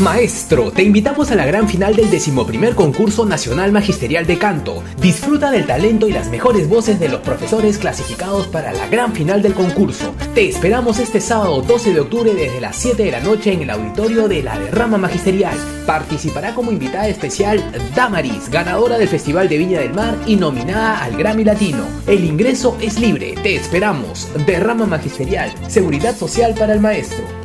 Maestro, te invitamos a la gran final del 11º Concurso Nacional Magisterial de Canto. Disfruta del talento y las mejores voces de los profesores clasificados para la gran final del concurso. Te esperamos este sábado 12 de octubre desde las 7 de la noche en el auditorio de La Derrama Magisterial. Participará como invitada especial Damaris, ganadora del Festival de Viña del Mar y nominada al Grammy Latino. El ingreso es libre, te esperamos. Derrama Magisterial, seguridad social para el maestro.